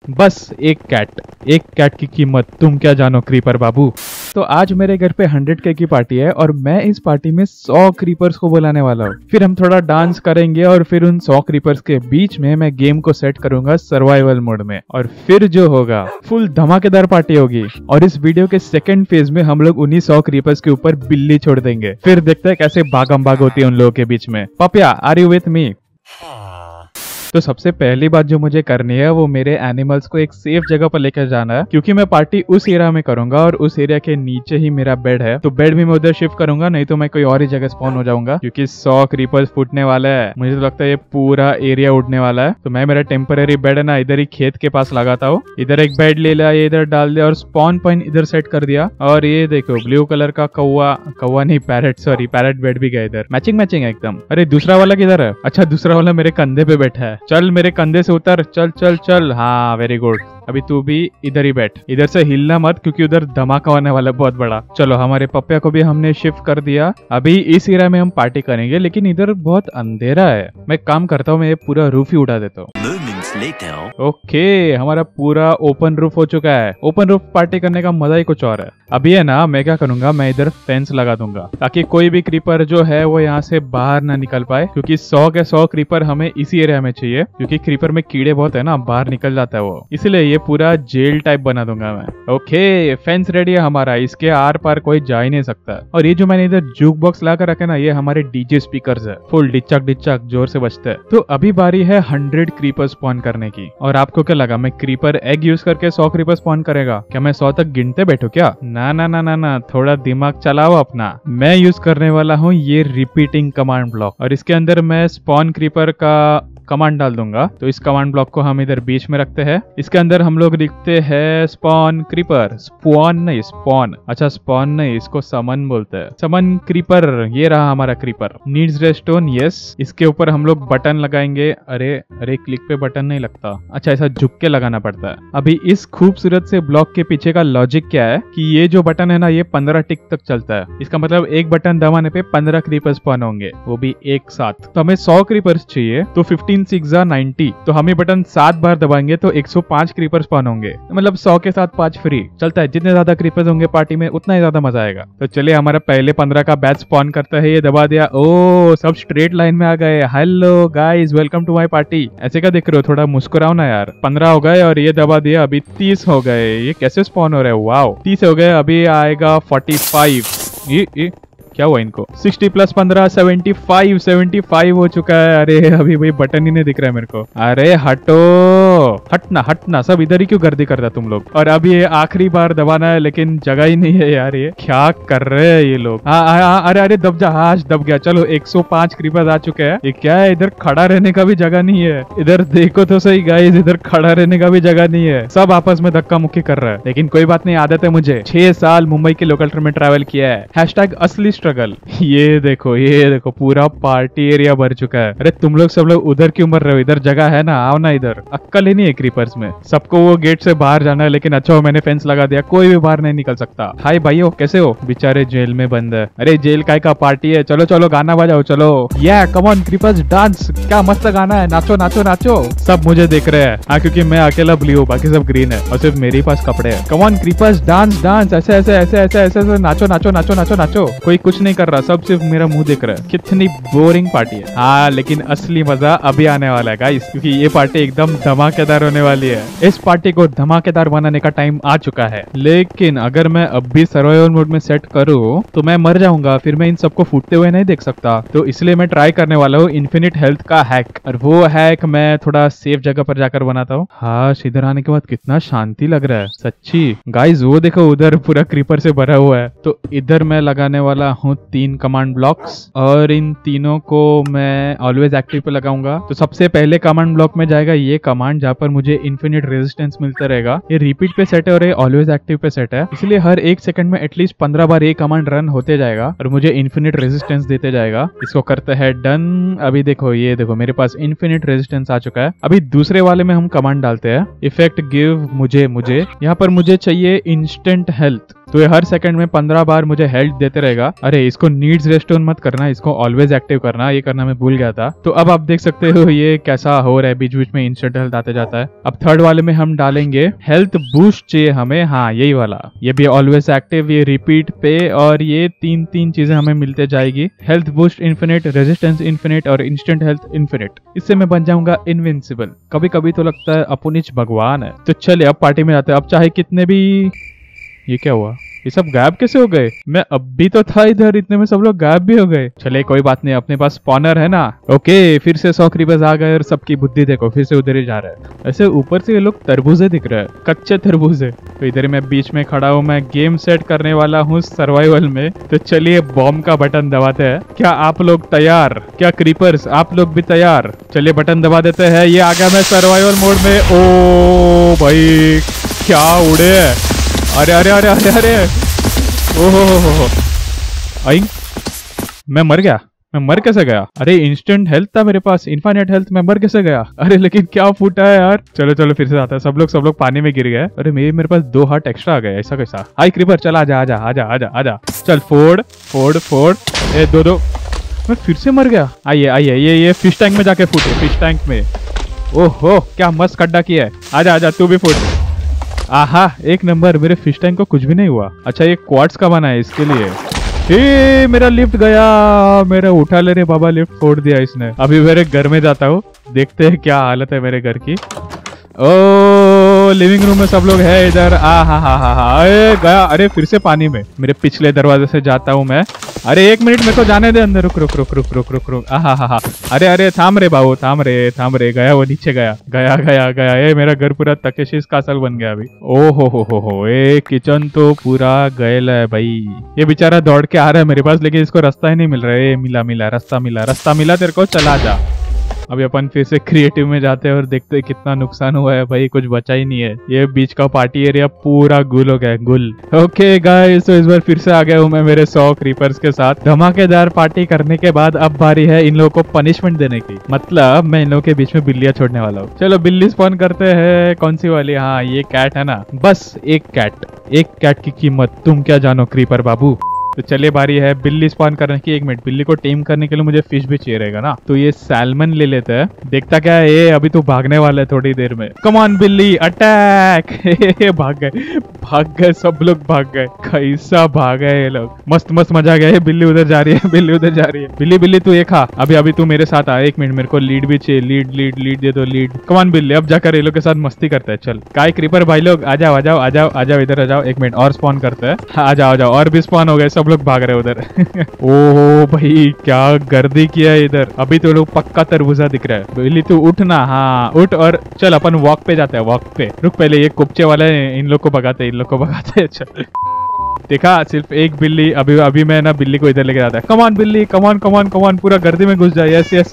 बस एक कैट की कीमत तुम क्या जानो क्रीपर बाबू। तो आज मेरे घर पे 100K की पार्टी है और मैं इस पार्टी में 100 क्रीपर्स को बुलाने वाला हूँ। फिर हम थोड़ा डांस करेंगे और फिर उन 100 क्रीपर्स के बीच में मैं गेम को सेट करूंगा सर्वाइवल मोड में, और फिर जो होगा फुल धमाकेदार पार्टी होगी। और इस वीडियो के सेकंड फेज में हम लोग उन्हीं 100 क्रीपर्स के ऊपर बिल्ली छोड़ देंगे। फिर देखते हैं कैसे भागम भाग होती है उन लोगों के बीच में। Papiya, are you with me? तो सबसे पहली बात जो मुझे करनी है वो मेरे एनिमल्स को एक सेफ जगह पर लेकर जाना है, क्योंकि मैं पार्टी उस एरिया में करूंगा और उस एरिया के नीचे ही मेरा बेड है। तो बेड भी मैं उधर शिफ्ट करूंगा, नहीं तो मैं कोई और ही जगह स्पॉन हो जाऊंगा, क्योंकि 100 क्रीपर्स फूटने वाला है। मुझे तो लगता है ये पूरा एरिया उड़ने वाला है। तो मैं मेरा टेम्पररी बेड है ना इधर ही खेत के पास लगाता हूँ। इधर एक बेड ले लिया, ये इधर डाल दिया और स्पॉन पॉइंट इधर सेट कर दिया। और ये देखो ब्लू कलर का कौवा नहीं, पैरेट, सॉरी पैरेट बेड भी गया इधर। मैचिंग है एकदम। अरे दूसरा वाला किधर है? अच्छा दूसरा वाला मेरे कंधे पे बैठा है। चल मेरे कंधे से उतर, चल चल चल। हाँ वेरी गुड। अभी तू भी इधर ही बैठ, इधर से हिलना मत, क्योंकि उधर धमाका होने वाला है बहुत बड़ा। चलो हमारे पप्पिया को भी हमने शिफ्ट कर दिया। अभी इस एरिया में हम पार्टी करेंगे, लेकिन इधर बहुत अंधेरा है। मैं काम करता हूँ, मैं ये पूरा रूफ ही उड़ा देता हूँ। ओके, हमारा पूरा ओपन रूफ हो चुका है। ओपन रूफ पार्टी करने का मजा ही कुछ और है। अभी है ना, मैं क्या करूंगा, मैं इधर फेंस लगा दूंगा ताकि कोई भी क्रीपर जो है वो यहाँ से बाहर ना निकल पाए, क्योंकि 100 के 100 क्रीपर हमें इसी एरिया में चाहिए, क्योंकि क्रीपर में कीड़े बहुत है ना, बाहर निकल जाता है वो। इसलिए ये पूरा जेल टाइप बना दूंगा मैं। ओके, फेंस रेडी है हमारा, इसके आर पार कोई जा ही नहीं सकता। और ये जो मैंने इधर जूक बॉक्स ला कर रखे ना, ये हमारे डीजे स्पीकर्स है, फुल डिचक डिचक जोर से बजते हैं। तो अभी बारी है 100 क्रीपर स्पॉन करने की। और आपको क्या लगा मैं क्रीपर एग यूज करके 100 क्रीपर स्पॉन करेगा क्या? मैं 100 तक गिनते बैठू क्या? ना ना ना ना ना, थोड़ा दिमाग चलाओ अपना। मैं यूज करने वाला हूँ ये रिपीटिंग कमांड ब्लॉक, और इसके अंदर मैं स्पॉन क्रीपर का कमांड डाल दूंगा। तो इस कमांड ब्लॉक को हम इधर बीच में रखते हैं। इसके अंदर हम लोग लिखते हैं स्पॉन क्रीपर, स्पॉन नहीं स्पॉन। अच्छा स्पॉन नहीं, इसको समन बोलते हैं, समन क्रीपर। ये रहा हमारा क्रीपर। Needs Reston, yes. इसके ऊपर हम लोग बटन लगाएंगे। अरे अरे क्लिक पे बटन नहीं लगता, अच्छा ऐसा झुक के लगाना पड़ता है। अभी इस खूबसूरत से ब्लॉक के पीछे का लॉजिक क्या है कि ये जो बटन है ना, ये 15 टिक तक चलता है। इसका मतलब एक बटन दबाने पे 15 क्रीपर स्पॉन होंगे, वो भी एक साथ। तो हमें 100 क्रीपर्स चाहिए, तो 15 6 90। तो हम ये बटन 7 बार दबाएंगे तो 105 क्रीपर स्पॉन होंगे। मतलब 100 के साथ 5 फ्री चलता है। जितने ज्यादा क्रीपर्स होंगे पार्टी में उतना ही ज्यादा मजा आएगा। तो चलिए हमारा पहले 15 का बैच स्पॉन करता है। ये दबा दिया। ओ सब स्ट्रेट लाइन में आ गए। Hello guys, welcome to my party. ऐसे क्या देख रहे हो, थोड़ा मुस्कुराओ ना यार। 15 हो गए और ये दबा दिया, अभी 30 हो गए। ये कैसे स्पॉन हो रहे हैं? वाओ, 30 हो गए, अभी आएगा 45। ये क्या हुआ इनको? 60 + 15 75 हो चुका है। अरे अभी भाई बटन ही नहीं दिख रहा है मेरे को। अरे हटो, हटना सब इधर ही क्यों गर्दी कर रहा तुम लोग? और अभी ये आखिरी बार दबाना है, लेकिन जगह ही नहीं है यार। ये क्या कर रहे हैं ये लोग? अरे अरे दब जा, हाँ दब गया। चलो 105 क्रीपर्स आ चुके हैं। ये क्या है, इधर खड़ा रहने का भी जगह नहीं है। इधर देखो तो सही गाइस, इधर खड़ा रहने का भी जगह नहीं है। सब आपस में धक्का मुक्की कर रहा है, लेकिन कोई बात नहीं, आदत है मुझे। 6 साल मुंबई के लोकल ट्रेन में ट्रैवल किया है। #असली स्ट्रगल। ये देखो पूरा पार्टी एरिया भर चुका है। अरे तुम लोग सब लोग उधर क्यों मर रहे हो? इधर जगह है ना, आओ ना इधर। अक्कल ही नहीं है क्रीपर्स में। सबको वो गेट से बाहर जाना है, लेकिन अच्छा हो मैंने फेंस लगा दिया, कोई भी बाहर नहीं निकल सकता। हाय भाइयों, कैसे हो? बेचारे जेल में बंद है। अरे जेल काय का पार्टी है, चलो चलो गाना बजाओ चलो। या कम ऑन क्रीपर्स डांस, क्या मस्त गाना है, नाचो नाचो नाचो। सब मुझे देख रहे हैं, हाँ क्योंकि मैं अकेला ब्लू हूँ, बाकी सब ग्रीन है और सिर्फ मेरे पास कपड़े हैं। Come on creepers dance dance, ऐसे ऐसे ऐसे ऐसे ऐसे नाचो नाचो नाचो नाचो नाचो। कोई कुछ नहीं कर रहा, सब सिर्फ मेरा मुंह देख रहा है। कितनी बोरिंग पार्टी है। हाँ लेकिन असली मजा अभी आने वाला है गाइस, क्योंकि ये पार्टी एकदम धमाकेदार होने वाली है। इस पार्टी को धमाकेदार बनाने का टाइम आ चुका है। लेकिन अगर मैं अब भी सर्वाइवल मोड में सेट करूँ तो मैं मर जाऊंगा, फिर मैं इन सबको फूटते हुए नहीं देख सकता। तो इसलिए मैं ट्राई करने वाला हूँ इन्फिनिट हेल्थ का हैक, और वो हैक मैं थोड़ा सेफ जगह पर जाकर बनाता हूँ। हाँ इधर आने के बाद कितना शांति लग रहा है सच्ची गाइस। वो देखो उधर पूरा क्रीपर से भरा हुआ है। तो इधर मैं लगाने वाला हूँ 3 कमांड ब्लॉक्स, और इन तीनों को मैं ऑलवेज एक्टिव पे लगाऊंगा। तो सबसे पहले कमांड ब्लॉक में जाएगा ये कमांड, जहाँ पर मुझे इन्फिनिट रेजिस्टेंस मिलता रहेगा। ये रिपीट पे सेट है और ये ऑलवेज एक्टिव पे सेट है, इसलिए हर 1 सेकंड में एटलीस्ट 15 बार ये कमांड रन होते जाएगा और मुझे इन्फिनिट रेजिस्टेंस देते जाएगा। इसको करते हैं डन। अभी देखो ये देखो मेरे पास इन्फिनिट रेजिस्टेंस आ चुका है। अभी दूसरे वाले में हम कमांड डालते हैं, इफेक्ट गिव मुझे यहाँ पर मुझे चाहिए इंस्टेंट हेल्थ। तो ये हर सेकंड में 15 बार मुझे हेल्थ देते रहेगा। अरे इसको नीड्स रेस्टोन मत करना, इसको ऑलवेज एक्टिव करना, ये करना मैं भूल गया था। तो अब आप देख सकते हो ये कैसा हो रहा है, बीच बीच में इंस्टेंट हेल्थ आते जाता है। अब थर्ड वाले में हम डालेंगे हेल्थ बूस्ट चाहिए हमें, हाँ यही वाला, ये भी ऑलवेज एक्टिव, ये रिपीट पे, और ये तीन चीजें हमें मिलते जाएगी। Health boost infinite, resistance infinite और इंस्टेंट हेल्थ इन्फिनिट। इससे मैं बन जाऊंगा इनविंसिबल। कभी कभी तो लगता है अपुनिच भगवान है। तो चलिए अब पार्टी में जाते हैं। अब चाहे कितने भी, ये क्या हुआ, ये सब गायब कैसे हो गए? मैं अब भी तो था इधर, इतने में सब लोग गायब भी हो गए। चले कोई बात नहीं, अपने पास स्पॉनर है ना। ओके फिर से 100 क्रीपर्स आ गए और सबकी बुद्धि देखो फिर से उधर ही जा रहा है। ऐसे ऊपर से ये लोग तरबूजे दिख रहे हैं, कच्चे तरबूजे। तो इधर मैं बीच में खड़ा हूँ, मैं गेम सेट करने वाला हूँ सर्वाइवल में। तो चलिए बॉम्ब का बटन दबाते हैं। क्या आप लोग तैयार? क्या क्रीपर्स आप लोग भी तैयार? चलिए बटन दबा देते हैं। ये आ गया मैं सर्वाइवल मोड में। ओ भाई क्या उड़े, अरे अरे अरे अरे अरे, ओहो आई, मैं मर गया। मैं मर कैसे गया? अरे इंस्टेंट हेल्थ था मेरे पास, इनफाइनाइट हेल्थ, मैं मर कैसे गया? अरे लेकिन क्या फूटा है यार। चलो चलो फिर से आता है। सब लोग पानी में गिर गए। अरे मेरे पास 2 हार्ट एक्स्ट्रा आ गए, ऐसा कैसा? हाई क्रीपर चल आजा आजा आजा आजा आजा, चल फोड़ फोड़ फोड़, ए दो। मैं फिर से मर गया। आइए आइए, ये फिश टैंक में जाके फूटे, फिश टैंक में। ओहो क्या मस्त खड्डा किया है। आजा आजा तू भी फूट। आहा एक नंबर, मेरे फिश टैंक को कुछ भी नहीं हुआ। अच्छा ये क्वार्ट्स का बना है इसके लिए। हे मेरा लिफ्ट गया, मेरा उठा ले रे बाबा, लिफ्ट फोड़ दिया इसने। अभी मेरे घर में जाता हूँ, देखते हैं क्या हालत है मेरे घर की। ओ लिविंग रूम में सब लोग है इधर। हा गया। अरे फिर से पानी में। मेरे पिछले दरवाजे से जाता हूँ मैं। अरे 1 मिनट मेरे को जाने दे अंदर। रुक रुक रुक रुक रुक रुक रुक। हा अरे अरे थाम रे बाबू, थाम रे। गया वो नीचे गया। ये मेरा घर पूरा तकेशीस कासल बन गया अभी। ओ हो ये किचन तो पूरा गैल है भाई। ये बेचारा दौड़ के आ रहा है मेरे पास, लेकिन इसको रास्ता ही नहीं मिल रहा है। मिला रास्ता मिला तेरे को, चला जा। अभी अपन फिर से क्रिएटिव में जाते हैं और देखते हैं कितना नुकसान हुआ है भाई, कुछ बचा ही नहीं है। ये बीच का पार्टी एरिया पूरा गुल हो गया, गुल। ओके गाइस, तो इस बार फिर से आ गया हूँ मैं मेरे 100 क्रीपर्स के साथ। धमाकेदार पार्टी करने के बाद अब बारी है इन लोगों को पनिशमेंट देने की। मतलब मैं इन लोगों के बीच में बिल्लियां छोड़ने वाला हूँ। चलो बिल्ली स्पॉन करते हैं। कौन सी वाली? हाँ ये कैट है ना, बस एक कैट की कीमत तुम क्या जानो क्रीपर बाबू। तो चलिए बारी है बिल्ली स्पॉन करने की। 1 मिनट, बिल्ली को टेम करने के लिए मुझे फिश भी चाहिए रहेगा ना। तो ये सैल्मन ले लेते हैं। देखता क्या है ये, अभी तो भागने वाला है थोड़ी देर में। कम ऑन बिल्ली अटैक। भाग गए सब लोग, भाग गए। कैसा भागा ये लोग, मस्त मजा गया। बिल्ली उधर जा रही है। बिल्ली तू ये खा, अभी तू मेरे साथ आ। 1 मिनट, मेरे को लीड भी चाहिए। लीड दे दो, लीड। कम ऑन बिल्ली, अब जाकर ये लोग के साथ मस्ती करते हैं। चल काय क्रीपर भाई लोग आ जाओ इधर आ जाओ। 1 मिनट और स्पॉन करते हैं। आ जाओ और भी स्पॉन हो गए, सब लोग भाग रहे उधर। ओहो भाई क्या गर्दी किया है इधर। अभी तो लोग पक्का तरबूजा दिख रहा है। बिल्ली तू उठ ना, हाँ उठ और चल अपन वॉक पे जाते हैं। वॉक पे रुक, पहले ये कुपचे वाले इन लोग को भगाते हैं। चल देखा, सिर्फ एक बिल्ली। अभी मैं ना बिल्ली को इधर लेके जाता है। कम ऑन बिल्ली, कम ऑन, पूरा गर्दी में घुस जाए। यस।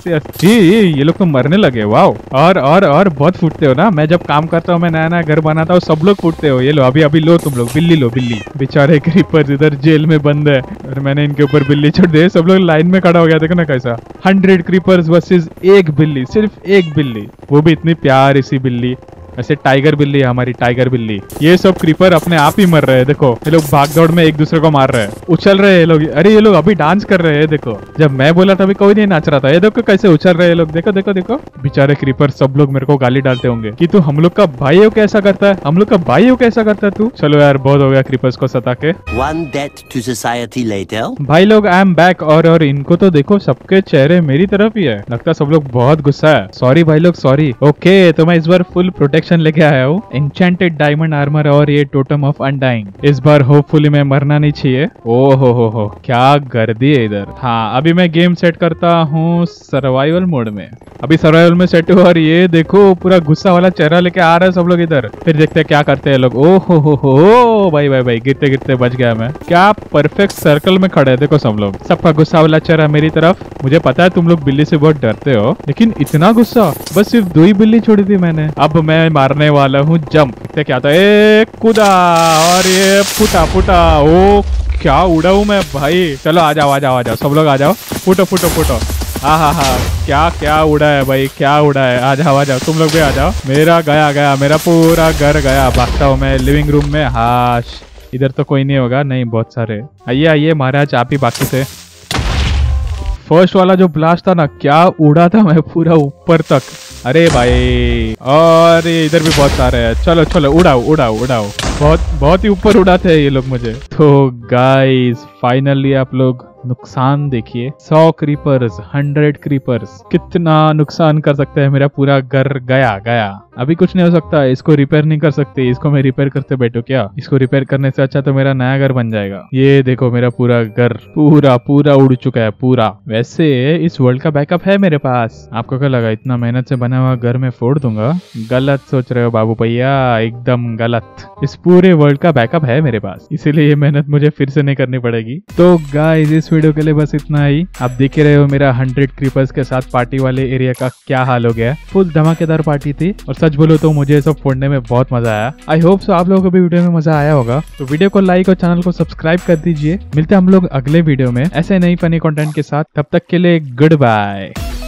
ये लोग तो मरने लगे। वाओ, और बहुत फूटते हो ना। मैं जब काम करता हूँ, मैं नया घर बनाता हूँ, सब लोग फूटते हो। ये लो अभी लो तुम लोग, बिल्ली लो। बेचारे क्रीपर्स इधर जेल में बंद है और मैंने इनके ऊपर बिल्ली छोड़ दी। सब लोग लाइन में खड़ा हो गया, देखो ना कैसा। 100 क्रीपर्स वर्सेस 1 बिल्ली, सिर्फ 1 बिल्ली, वो भी इतनी प्यारी सी बिल्ली। ऐसे टाइगर बिल्ली है हमारी, टाइगर बिल्ली। ये सब क्रीपर अपने आप ही मर रहे हैं। देखो ये लोग भाग दौड़ में एक दूसरे को मार रहे हैं, उछल रहे हैं ये लोग। अरे ये लोग अभी डांस कर रहे हैं, देखो। जब मैं बोला था अभी कोई नहीं नाच रहा था। ये देखो कैसे उछल रहे हैं लोग, देखो। बेचारे क्रीपर सब लोग मेरे को गाली डालते होंगे कि तू हम लोग का भाई हो कैसा करता है, हम लोग का भाई हो कैसा करता है तू। चलो यार बहुत हो गया क्रीपर्स को सता के। One death to society later. भाई लोग आई एम बैक। और इनको तो देखो, सबके चेहरे मेरी तरफ ही है। लगता सब लोग बहुत गुस्सा है। सॉरी भाई लोग, सॉरी। ओके तो मैं इस बार फुल प्रोटेक्शन लेके आया हूँ। एन्चेंटेड डायमंड आर्मर और ये टोटम ऑफ अनडाइंग। इस बार होपफुली मैं मरना नहीं चाहिए। ओ हो क्या गर्दी है इधर। हाँ अभी मैं गेम सेट करता हूँ सर्वाइवल मोड में। अभी सर्वाइवल में सेट हुआ और ये देखो पूरा गुस्सा वाला चेहरा लेके आ रहा है सब लोग इधर। फिर देखते हैं क्या करते हैं लोग। ओ हो भाई गिरते बच गया मैं। क्या परफेक्ट सर्कल में खड़े हैं, देखो सब लोग। सबका गुस्सा वाला चेहरा मेरी तरफ। मुझे पता है तुम लोग बिल्ली से बहुत डरते हो, लेकिन इतना गुस्सा, बस सिर्फ 2 ही बिल्ली छोड़ी थी मैंने। अब मैं मारने वाला हूँ जंप। देखते क्या था, कूदा और ये फुटा। ओ क्या उड़ा हूँ मैं भाई। चलो आ जाओ सब लोग आ जाओ। फुटो। हाँ क्या उड़ा है भाई, क्या उड़ा है। आ जाओ तुम लोग भी आ जाओ। मेरा गया मेरा पूरा घर गया। भागता हूँ मैं लिविंग रूम में। हाँ इधर तो कोई नहीं होगा, नहीं बहुत सारे। आइए आइए महाराज, आप ही बाकी थे। फर्स्ट वाला जो ब्लास्ट था ना, क्या उड़ा था मैं पूरा ऊपर तक। अरे भाई, और इधर भी बहुत सारे हैं। चलो चलो उड़ाओ उड़ाओ उड़ाओ, बहुत ही ऊपर उड़ाते हैं ये लोग मुझे। तो गाइस फाइनली आप लोग नुकसान देखिए, 100 क्रीपर्स, 100 क्रीपर्स, कितना नुकसान कर सकते हैं। मेरा पूरा घर गया गया। अभी कुछ नहीं हो सकता, इसको रिपेयर नहीं कर सकते। इसको मैं रिपेयर करते बैठो क्या? इसको रिपेयर करने से अच्छा तो मेरा नया घर बन जाएगा। ये देखो मेरा पूरा घर पूरा उड़ चुका है पूरा। वैसे इस वर्ल्ड का बैकअप है मेरे पास। आपको क्या लगा इतना मेहनत से बना हुआ घर मैं फोड़ दूंगा? गलत सोच रहे हो बाबू भैया, एकदम गलत। इस पूरे वर्ल्ड का बैकअप है मेरे पास, इसीलिए ये मेहनत मुझे फिर से नहीं करनी पड़ेगी। तो गाइस इस वीडियो के लिए बस इतना ही। आप देख रहे हो मेरा 100 क्रीपर्स के साथ पार्टी वाले एरिया का क्या हाल हो गया। फुल धमाकेदार पार्टी थी और सच बोलो तो मुझे सब फोड़ने में बहुत मजा आया। आई होप सो आप लोगों को भी वीडियो में मजा आया होगा। तो वीडियो को लाइक और चैनल को सब्सक्राइब कर दीजिए। मिलते हैं हम लोग अगले वीडियो में ऐसे नई फनी कंटेंट के साथ। तब तक के लिए गुड बाय।